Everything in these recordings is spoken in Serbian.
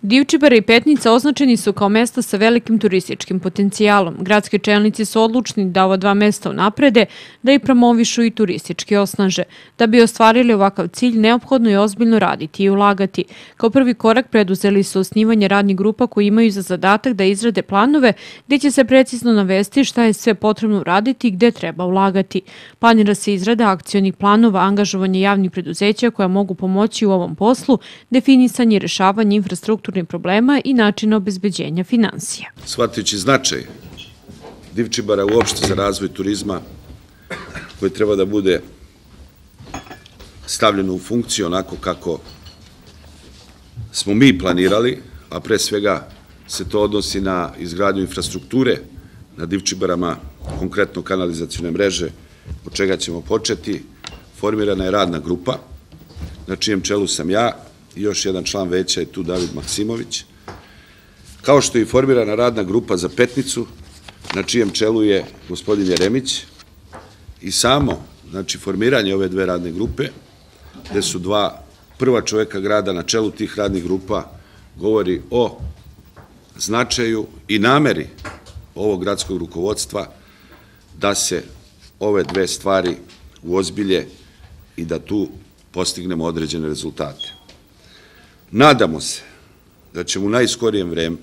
Divčibara i Petnica označeni su kao mesta sa velikim turističkim potencijalom. Gradski čelnici su odlučni da ova dva mesta unaprede, da i promovišu i turistički osnaže. Da bi ostvarili ovakav cilj, neophodno je ozbiljno raditi i ulagati. Kao prvi korak preduzeli su osnivanje radnih grupa koji imaju za zadatak da izrade planove gdje će se precizno navesti šta je sve potrebno uraditi i gdje treba ulagati. Planira se izrada akcionih planova, angažovanje javnih preduzeća koja mogu pomoći u ovom poslu, definisanje i rešavanje infrastrukturnih problema i načina obezbeđenja finansija. Shvatajući značaj Divčibara uopšte za razvoj turizma koji treba da bude stavljeno u funkciju onako kako smo mi planirali, a pre svega se to odnosi na izgradnju infrastrukture na Divčibarama, konkretno kanalizacione mreže, od čega ćemo početi. Formirana je radna grupa, na čijem čelu sam ja i još jedan član veća je tu David Maksimović, kao što je i formirana radna grupa za Petnicu, na čijem čelu je gospodin Jeremić, i samo, formiranje ove dve radne grupe, gde su dva prva čoveka grada na čelu tih radnih grupa, govori o značaju i nameri ovog gradskog rukovodstva da se ove dve stvari uozbilje i da tu postignemo određene rezultate. Nadamo se da ćemo u najskorijem vreme,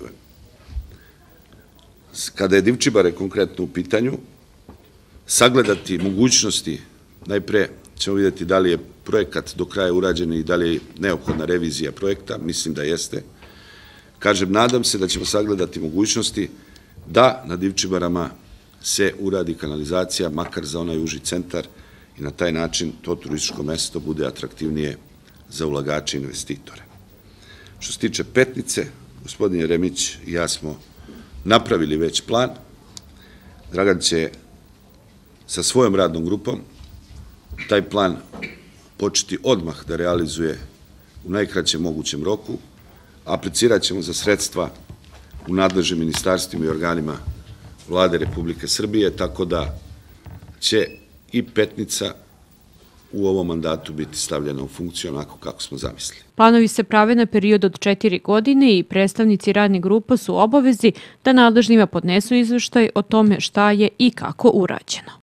kada je Divčibare konkretno u pitanju, sagledati mogućnosti, najpre ćemo vidjeti da li je projekat do kraja urađen i da li je neophodna revizija projekta, mislim da jeste. Kažem, nadam se da ćemo sagledati mogućnosti da na Divčibarama se uradi kanalizacija, makar za onaj uži centar, i na taj način to turističko mesto bude atraktivnije za ulagače i investitore. Što se tiče Petnice, gospodin Jeremić i ja smo napravili već plan. Dragan će sa svojom radnom grupom taj plan početi odmah da realizuje u najkraćem mogućem roku. Aplicirat ćemo za sredstva u nadležnim ministarstvima i organima Vlade Republike Srbije, tako da će i Petnica u ovom mandatu biti stavljena u funkciju onako kako smo zamislili. Planovi se prave na period od 4 godine i predstavnici radnih grupa su obavezi da nadležnima podnesu izveštaj o tome šta je i kako urađeno.